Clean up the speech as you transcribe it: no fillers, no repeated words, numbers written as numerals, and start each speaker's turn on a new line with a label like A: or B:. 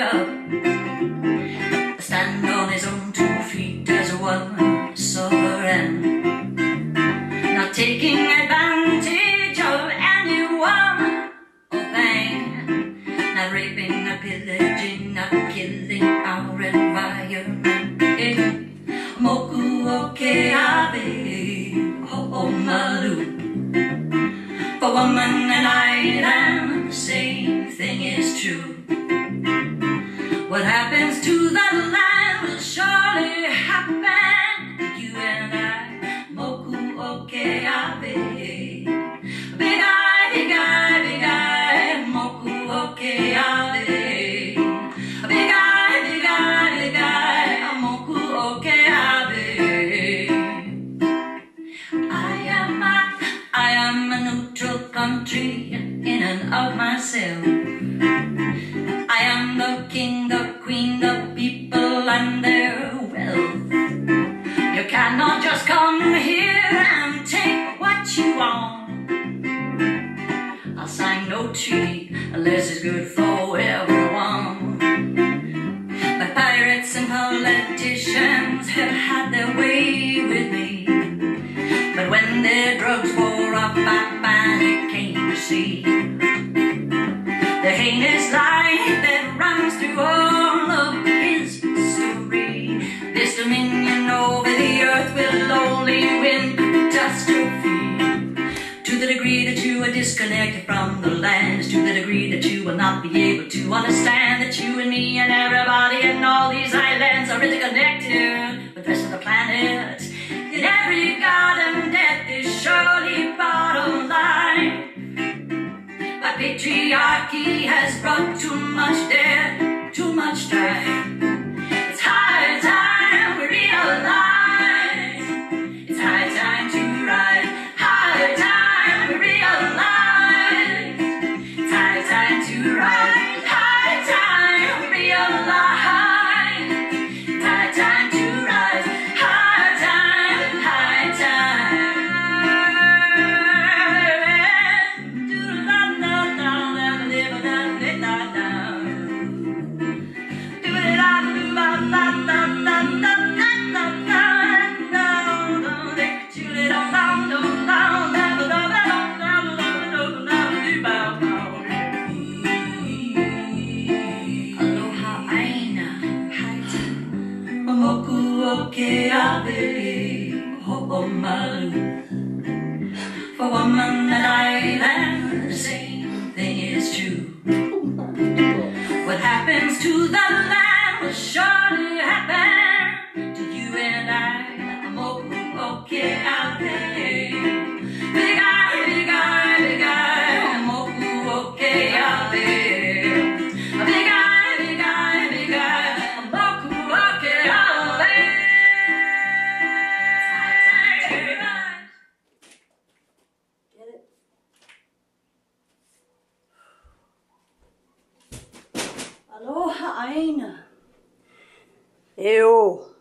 A: up, stand on his own 2 feet as one sovereign, not taking advantage of anyone or thing, not raping, not pillaging, not killing our environment. Moku oke ave, ho malu. For woman and island, the same thing is true. What happens to the land will surely happen to you and I. Moku oke ave, big eye, big eye, big eye. Moku oke ave, big eye, big eye, big eye. Moku oke ave. I am a neutral country in and of myself. I am the king, the queen, the people and their wealth. You cannot just come here and take what you want. I'll sign no treaty unless it's good for everyone. But pirates and politicians have had their way with me. But when their drugs wore off, I finally came to see the heinous lie that runs through all of his story. This dominion over the earth will only win catastrophe. To the degree that you are disconnected from the lands, to the degree that you will not be able to understand that you and me and everybody and all these islands are interconnected with the rest of the planet. In every garden death is surely bottom line. But patriarchy has brought too much death, too much strife. It's high time we realize. It's high time to rise. High time we realize. It's high time to rise. High time we realize. It's high time to rise. High time, high time. Moku oke ave, ho malu. For woman and island, the same thing is true. What happens to the land will surely happen to you and I. Moku oke ave, big eye, big eye, big eye. Moku oke ave. Aloha aina. Eo.